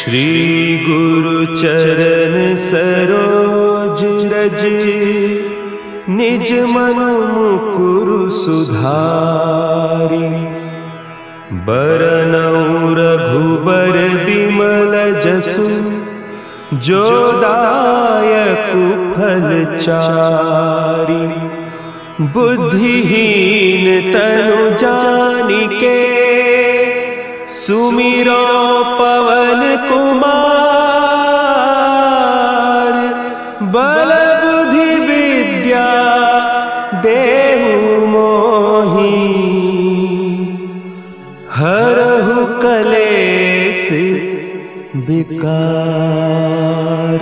श्री गुरु चरण सरोज रज, निज मन मुकुरु सुधारि। बरनउँ रघुबर बिमल जसु, जो दायकु फल चारि। बुद्धिहीन तनु जानिके, सुमिरो पवन कुमार। बल बुद्धि विद्या देहु मोहि, हरहु कलेस विकार।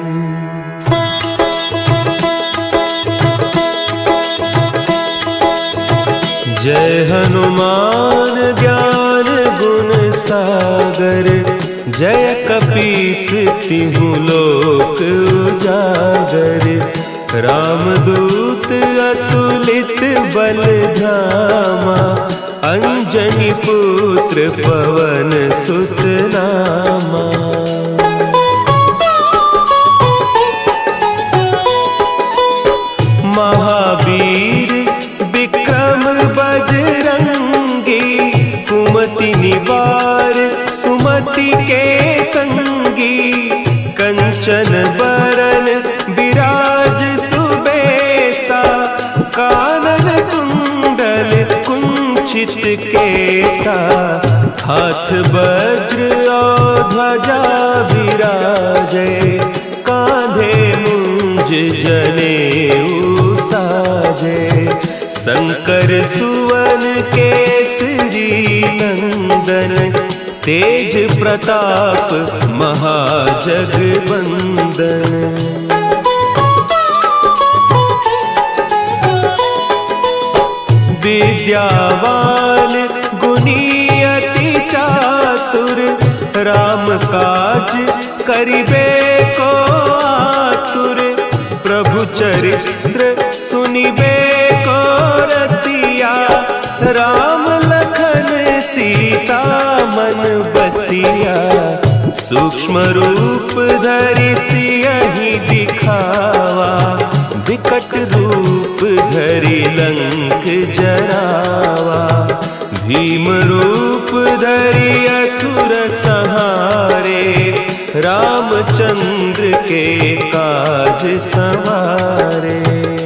जय हनुमान ज्ञान गुण सागर, जय कपीस तिहु लोक उजागर। रामदूत अतुलित बल धामा, अंजनी पुत्र पवन सुत नामा। महावीर विक्रम बजरंगी, कुमति निवार सुमति के संगी। कंचन बरन विराज सुबेसा, कानन कुंडल कुंचित केसा। हाथ वज्र और ध्वजा विराजे, कांधे मुंज जनेऊ साजे। शंकर सुवन केसरी नंदन, तेज प्रताप महाजगवंदन। विद्यावान गुणी अति चातुर, राम काज करिबे को आतुर। प्रभु चरित्र सुनिबे को रसिया, राम लखन सीता मन बसिया। सूक्ष्म रूप धरि सियहि दिखावा, विकट रूप धरि लंक जरावा। भीम रूप धरि असुर संहारे, रामचंद्र के काज संवारे।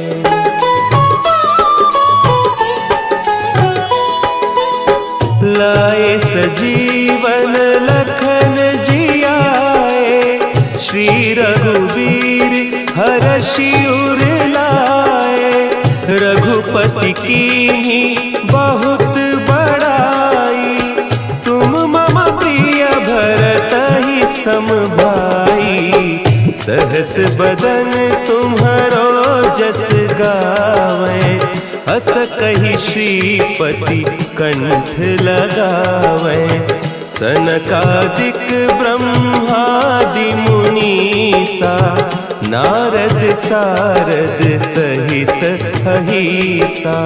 लाए सजीवन लखन जियाए, श्री रघुवीर हरषि उर लाए। रघुपति कीन्ही बहुत बड़ाई, तुम मम प्रिय भरतहि सम भाई। सहस बदन तुम्हरो जस गावें, हस कहि श्रीपति कंठ लगावें। सनकादिक ब्रह्मादि मुनीसा, नारद सारद सहित अहीसा।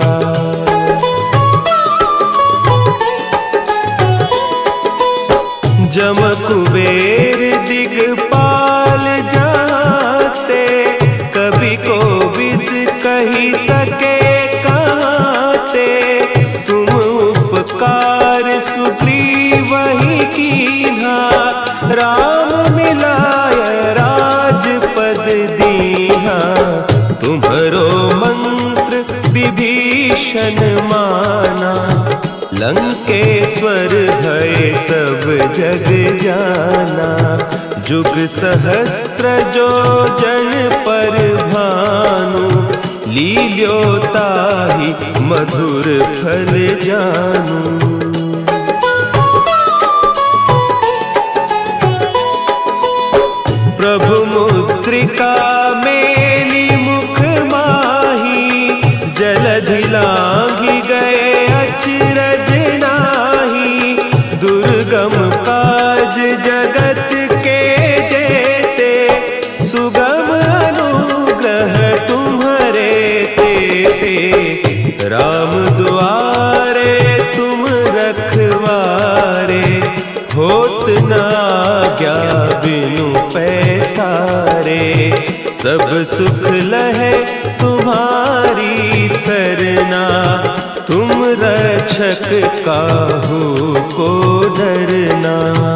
जम कुबेर दिगपाल जाते, कवि कोविद कहि सके कहते। तुम उपकार सुग्रीवहि कीन्हा, राम मिलाय राजपद दीन्हा। तुम्हरो मंत्र विभीषण माना, लंकेश्वर भय सब जग जाना। जुग सहस्त्र जो जन पर भानु, लील्योताहि मधुर फल जानू। प्रभु मुद्रिका मेली मुख माही, जलधि लांघि गए अचरज नाही। दुर्गम काज जगत के जेते, सुगम अनुग्रह तुम्हरे तेते। राम दुआरे तुम रखवारे, होत न आज्ञा सब सुख लहे तुम्हारी सरना, तुम रक्षक काहू को डरना।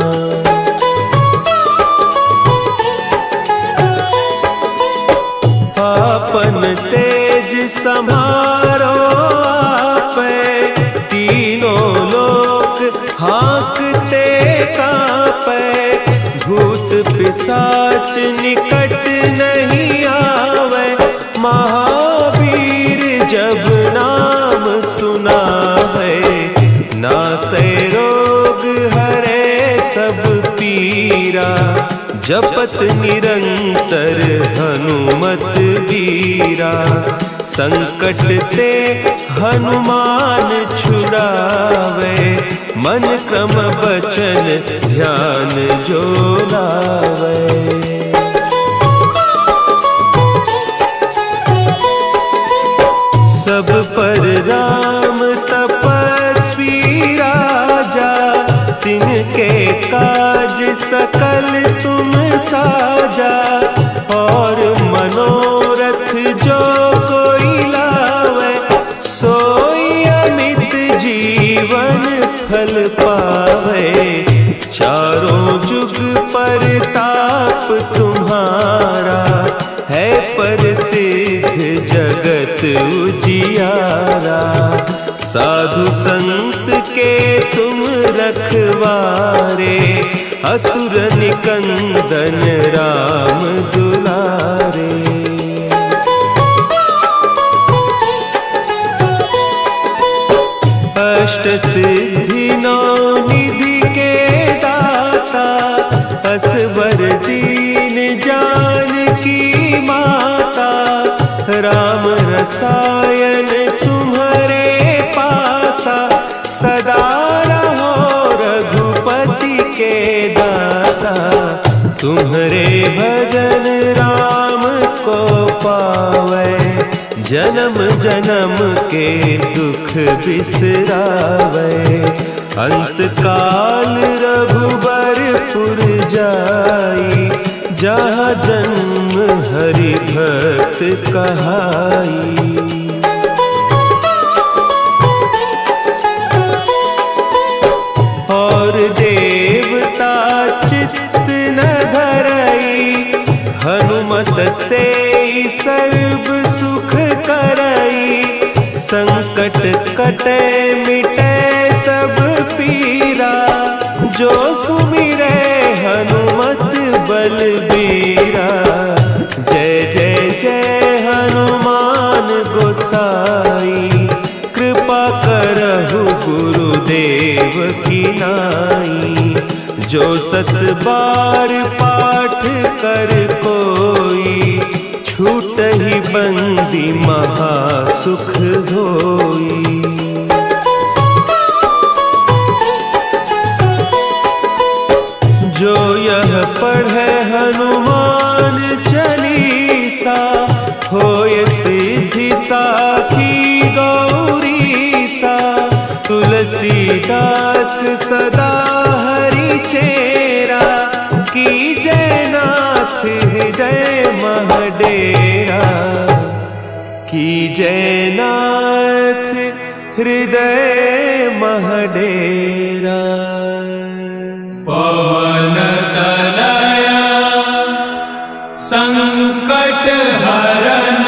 आपन तेज संभारो आपे, तीनों लोक हाँकते कांपे। भूत पिशाच निकट नहीं आवे, महावीर जब नाम सुनावे। नासै रोग हरे सब पीरा, जपत निरंतर हनुमत बीरा। संकट ते हनुमान छुड़ावे, मन क्रम बचन ध्यान जो लावे। सब पर राम तपस्वी राजा, तिनके काज सकल तुम साजा। और मनोरथ जो कोई लावे, सोई अमित जीवन फल पावे। चारों जुग परताप तुम्हारा, है प्रसिद्ध जगत उजियारा। साधु संत के तुम रखवारे, असुर निकंदन राम दुलारे। अष्ट सिद्धि नौ निधि के दाता, असवर दीन जानकी माता। राम रसायन तुम्हारे पासा, सदा रहो रघुपति के दासा। तुम्हारे भजन राम को पावे, जन्म जन्म के दुख बिसरावे। अंत काल रघुबरपुर जाई, जहाँ जन्म हरि भक्त कहाई। और देवता चित्त न धरई, हनुमत से सर्व सुख करई। संकट कटे मिटे सब पीरा, जो सुमिरे हनुमत बलबीरा। जय जय जय हनुमान गोसाई, कृपा करहु गुरुदेव की नाई। जो सत बार पाठ कर कोई, छूटहि बंदी महासुख होई। जो यह पढ़े हनुमान चालीसा, होय सिद्धि साखी गौरीसा। तुलसीदास सदा हरि चेरा, कीजय नाथ हृदय महडेरा। कीजय नाथ हृदय महडेरा। पवन तनया संकट हरन,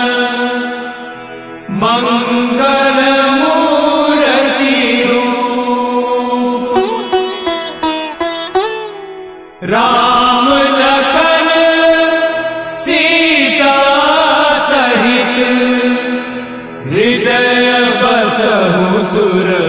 मंगल मूर्ति रूप। राम लखन सीता सहित, हृदय बसहु सुर